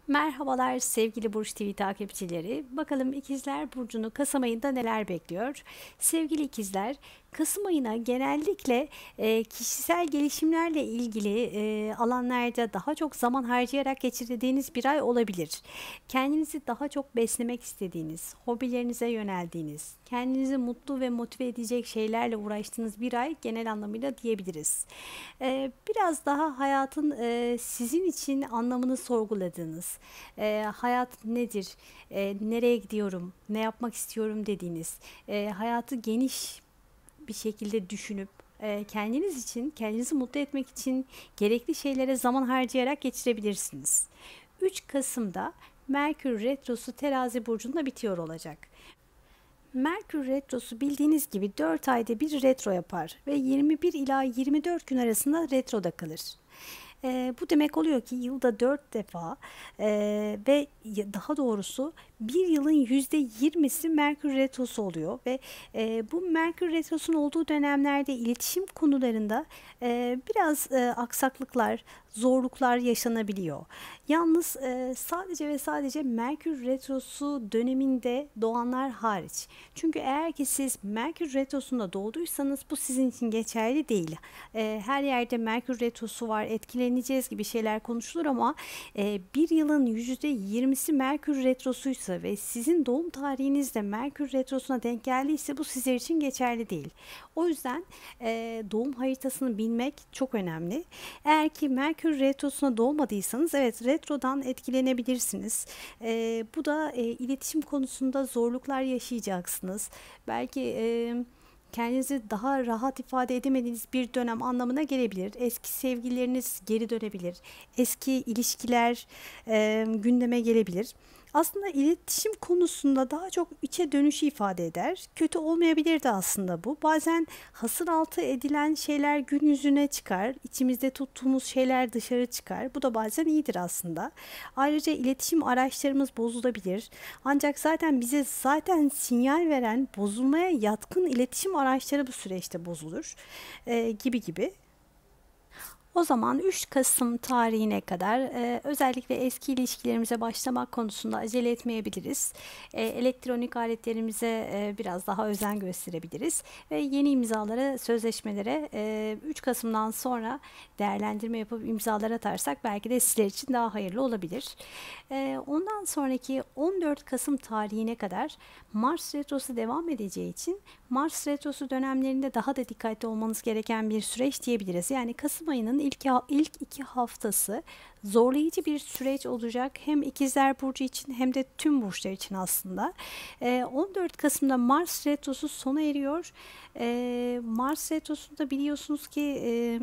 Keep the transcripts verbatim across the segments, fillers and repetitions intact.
Merhabalar sevgili Burç T V takipçileri. Bakalım İkizler Burcu'nu Kasım ayında neler bekliyor? Sevgili İkizler, Kasım ayına genellikle e, kişisel gelişimlerle ilgili e, alanlarda daha çok zaman harcayarak geçirdiğiniz bir ay olabilir. Kendinizi daha çok beslemek istediğiniz, hobilerinize yöneldiğiniz, kendinizi mutlu ve motive edecek şeylerle uğraştığınız bir ay genel anlamıyla diyebiliriz. E, biraz daha hayatın e, sizin için anlamını sorguladığınız, e, hayat nedir, e, nereye gidiyorum, ne yapmak istiyorum dediğiniz, e, hayatı geniş bir şekilde düşünüp e, kendiniz için, kendinizi mutlu etmek için gerekli şeylere zaman harcayarak geçirebilirsiniz. üç Kasım'da Merkür Retrosu Terazi burcunda bitiyor olacak. Merkür Retrosu bildiğiniz gibi dört ayda bir retro yapar ve yirmi bir ila yirmi dört gün arasında retroda kalır. Eee, bu demek oluyor ki yılda dört defa eee, ve daha doğrusu bir yılın yüzde yirmisi Merkür Retrosu oluyor ve eee, bu Merkür Retrosu'nun olduğu dönemlerde iletişim konularında eee, biraz eee, aksaklıklar, zorluklar yaşanabiliyor. Yalnız eee, sadece ve sadece Merkür Retrosu döneminde doğanlar hariç. Çünkü eğer ki siz Merkür Retrosu'nda doğduysanız bu sizin için geçerli değil. Eee, her yerde Merkür Retrosu var, etkileneceğiz gibi şeyler konuşulur ama e, bir yılın yüzde yirmisi Merkür Retrosuysa ve sizin doğum tarihinizde Merkür Retrosu'na denk geldiyse bu sizler için geçerli değil. O yüzden e, doğum haritasını bilmek çok önemli. Eğer ki Merkür Retrosu'na doğmadıysanız evet retrodan etkilenebilirsiniz. E, bu da e, iletişim konusunda zorluklar yaşayacaksınız. Belki e, kendinizi daha rahat ifade edemediğiniz bir dönem anlamına gelebilir. Eski sevgilileriniz geri dönebilir. Eski ilişkiler e, gündeme gelebilir. Aslında iletişim konusunda daha çok içe dönüşü ifade eder. Kötü olmayabilir de aslında bu. Bazen hasır altı edilen şeyler gün yüzüne çıkar. İçimizde tuttuğumuz şeyler dışarı çıkar. Bu da bazen iyidir aslında. Ayrıca iletişim araçlarımız bozulabilir. Ancak zaten bize zaten sinyal veren bozulmaya yatkın iletişim araçları bu süreçte bozulur. Ee, gibi gibi. O zaman üç Kasım tarihine kadar e, özellikle eski ilişkilerimize başlamak konusunda acele etmeyebiliriz. E, elektronik aletlerimize e, biraz daha özen gösterebiliriz ve yeni imzalara, sözleşmelere e, üç Kasım'dan sonra değerlendirme yapıp imzalar atarsak belki de sizler için daha hayırlı olabilir. E, ondan sonraki on dört Kasım tarihine kadar Mars retrosu devam edeceği için Mars retrosu dönemlerinde daha da dikkatli olmanız gereken bir süreç diyebiliriz. Yani Kasım ayının ilk, ilk iki haftası zorlayıcı bir süreç olacak. Hem İkizler Burcu için hem de tüm burçlar için aslında. Ee, on dört Kasım'da Mars retrosu sona eriyor. Ee, Mars retrosunda biliyorsunuz ki e,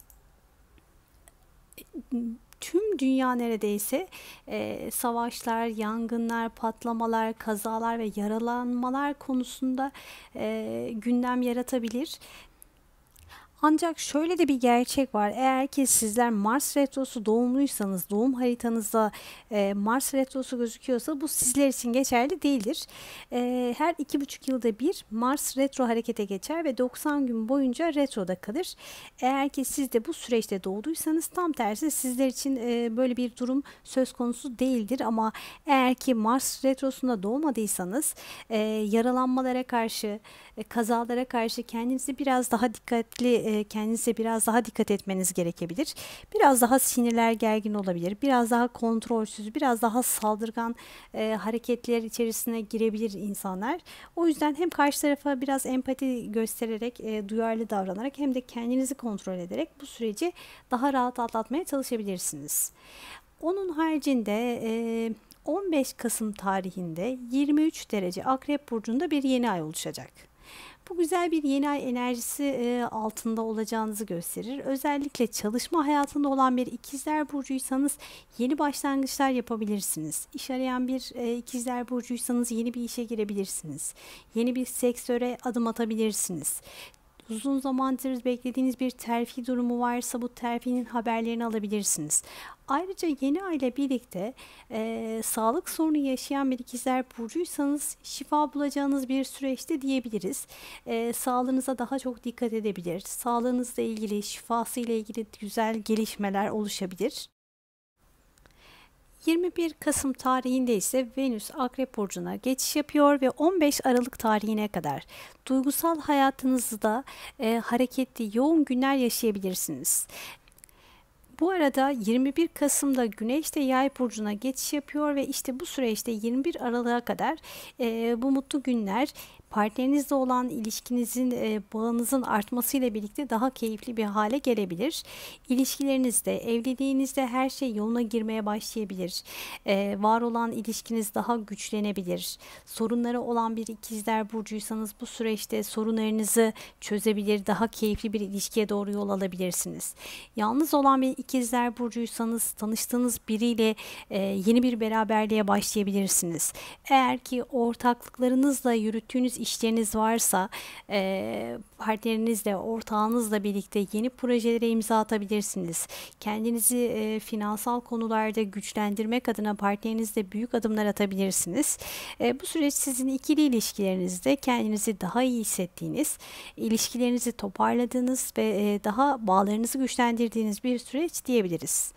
tüm dünya neredeyse e, savaşlar, yangınlar, patlamalar, kazalar ve yaralanmalar konusunda e, gündem yaratabilir. Ancak şöyle de bir gerçek var. Eğer ki sizler Mars retrosu doğumluysanız, doğum haritanızda e, Mars retrosu gözüküyorsa bu sizler için geçerli değildir. E, her iki buçuk yılda bir Mars retro harekete geçer ve doksan gün boyunca retroda kalır. Eğer ki siz de bu süreçte doğduysanız tam tersi sizler için e, böyle bir durum söz konusu değildir. Ama eğer ki Mars retrosunda doğmadıysanız e, yaralanmalara karşı, e, kazalara karşı kendinizi biraz daha dikkatli, e, kendinize biraz daha dikkat etmeniz gerekebilir. Biraz daha sinirler gergin olabilir. Biraz daha kontrolsüz, biraz daha saldırgan e, hareketler içerisine girebilir insanlar. O yüzden hem karşı tarafa biraz empati göstererek, e, duyarlı davranarak hem de kendinizi kontrol ederek bu süreci daha rahat atlatmaya çalışabilirsiniz. Onun haricinde e, on beş Kasım tarihinde yirmi üç derece Akrep Burcu'nda bir yeni ay oluşacak. Bu güzel bir yeni ay enerjisi e, altında olacağınızı gösterir. Özellikle çalışma hayatında olan bir ikizler burcuysanız yeni başlangıçlar yapabilirsiniz. İş arayan bir e, ikizler burcuysanız yeni bir işe girebilirsiniz. Yeni bir sektöre adım atabilirsiniz. Uzun zamandır beklediğiniz bir terfi durumu varsa bu terfinin haberlerini alabilirsiniz. Ayrıca yeni ay ile birlikte e, sağlık sorunu yaşayan bir ikizler burcuysanız şifa bulacağınız bir süreçte diyebiliriz. E, sağlığınıza daha çok dikkat edebilir. Sağlığınızla ilgili, şifası ile ilgili güzel gelişmeler oluşabilir. yirmi bir Kasım tarihinde ise Venüs Akrep Burcu'na geçiş yapıyor ve on beş Aralık tarihine kadar duygusal hayatınızda e, hareketli, yoğun günler yaşayabilirsiniz. Bu arada yirmi bir Kasım'da Güneş de Yay burcuna geçiş yapıyor ve işte bu süreçte yirmi bir Aralık'a kadar e, bu mutlu günler partnerinizle olan ilişkinizin, e, bağınızın artmasıyla birlikte daha keyifli bir hale gelebilir. İlişkilerinizde, evliliğinizde her şey yoluna girmeye başlayabilir. E, var olan ilişkiniz daha güçlenebilir. Sorunları olan bir ikizler burcuysanız bu süreçte sorunlarınızı çözebilir, daha keyifli bir ilişkiye doğru yol alabilirsiniz. Yalnız olan bir ikizler burcuysanız tanıştığınız biriyle e, yeni bir beraberliğe başlayabilirsiniz. Eğer ki ortaklıklarınızla yürüttüğünüz işleriniz varsa e, partnerinizle, ortağınızla birlikte yeni projelere imza atabilirsiniz. Kendinizi e, finansal konularda güçlendirmek adına partnerinizle büyük adımlar atabilirsiniz. E, bu süreç sizin ikili ilişkilerinizde kendinizi daha iyi hissettiğiniz, ilişkilerinizi toparladığınız ve e, daha bağlarınızı güçlendirdiğiniz bir süreç diyebiliriz.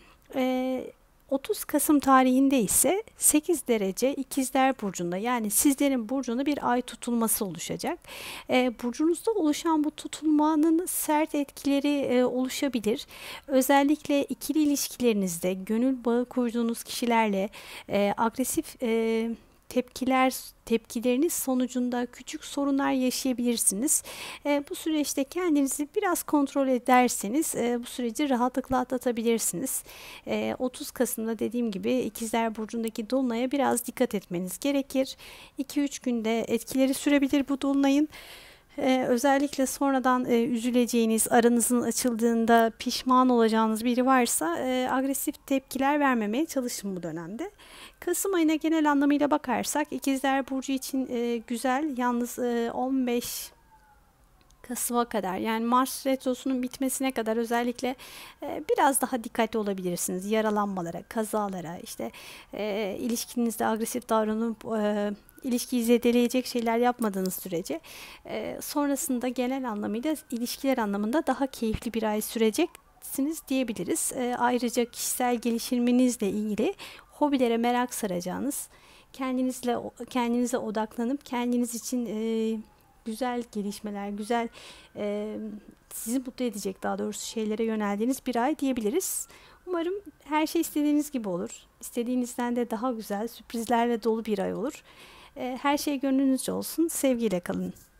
E, otuz Kasım tarihinde ise sekiz derece İkizler Burcu'nda, yani sizlerin burcunda bir ay tutulması oluşacak. E, burcunuzda oluşan bu tutulmanın sert etkileri e, oluşabilir. Özellikle ikili ilişkilerinizde gönül bağı kurduğunuz kişilerle e, agresif e, tepkiler tepkileriniz sonucunda küçük sorunlar yaşayabilirsiniz. E, bu süreçte kendinizi biraz kontrol ederseniz e, bu süreci rahatlıkla atlatabilirsiniz. E, otuz Kasım'da dediğim gibi İkizler Burcu'ndaki dolunaya biraz dikkat etmeniz gerekir. iki üç günde etkileri sürebilir bu dolunayın. Ee, özellikle sonradan e, üzüleceğiniz, aranızın açıldığında pişman olacağınız biri varsa e, agresif tepkiler vermemeye çalışın bu dönemde. Kasım ayına genel anlamıyla bakarsak İkizler Burcu için e, güzel, yalnız e, on beş Kasım'a kadar, yani Mars retrosunun bitmesine kadar özellikle e, biraz daha dikkatli olabilirsiniz. Yaralanmalara, kazalara, işte e, ilişkinizde agresif davranıp e, ilişkiyi zedeleyecek şeyler yapmadığınız sürece e, sonrasında genel anlamıyla ilişkiler anlamında daha keyifli bir ay süreceksiniz diyebiliriz. E, ayrıca kişisel gelişiminizle ilgili hobilere merak saracağınız, kendinizle kendinize odaklanıp kendiniz için e, güzel gelişmeler, güzel e, sizi mutlu edecek daha doğrusu şeylere yöneldiğiniz bir ay diyebiliriz. Umarım her şey istediğiniz gibi olur. İstediğinizden de daha güzel sürprizlerle dolu bir ay olur. E, her şey gönlünüzce olsun. Sevgiyle kalın.